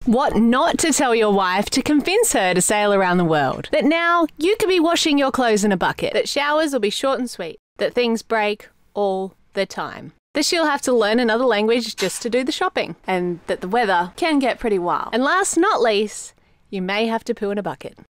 What not to tell your wife to convince her to sail around the world. That now you could be washing your clothes in a bucket. That showers will be short and sweet. That things break all the time. That she'll have to learn another language just to do the shopping. And that the weather can get pretty wild. And last not least, you may have to poo in a bucket.